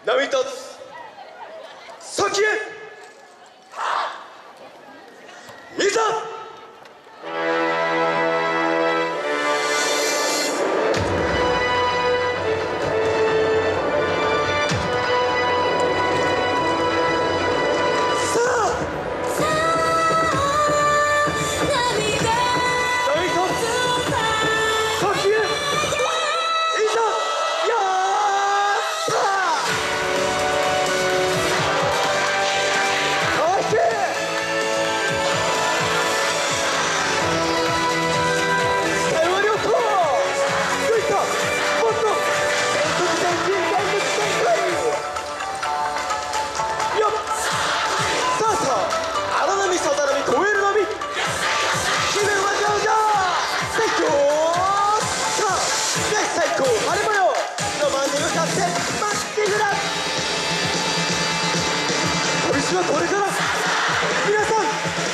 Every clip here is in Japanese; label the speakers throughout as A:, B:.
A: 波立つ先へいざ。旅はこれから皆さん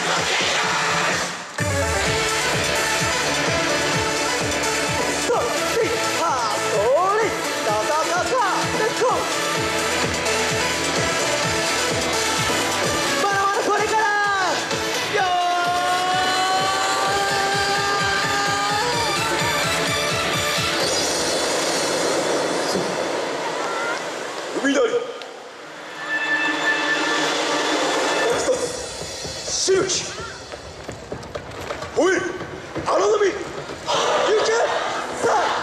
A: まだまだこれからよー海なり周期おい荒波行けさあ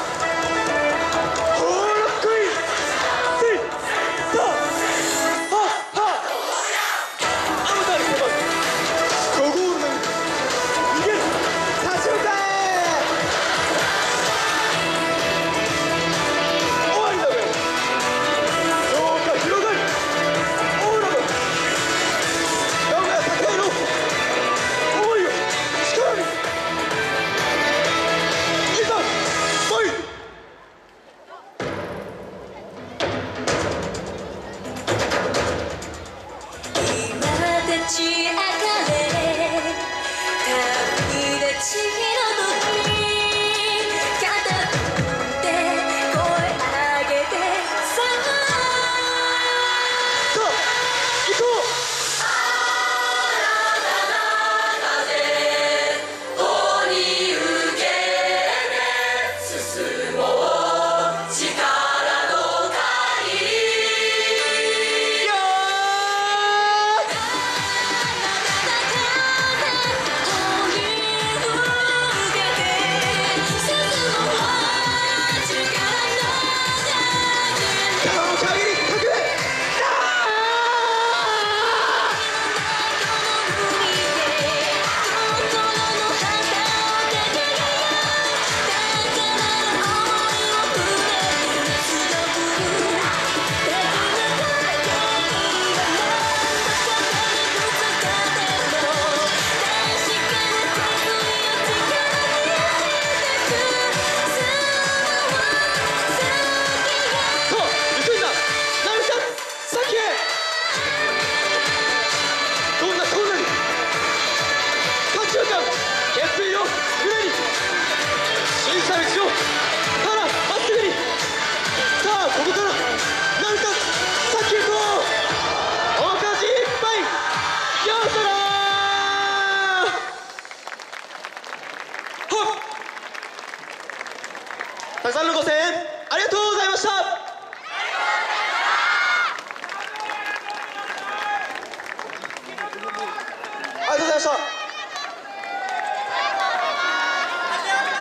A: ほらっこいせいさあはっはあまたりせばゴゴールなに逃げる立ち向かえ終わりだべどうか広がりオーラがたくさんのご声援ありがとうございました。ありがとうございました。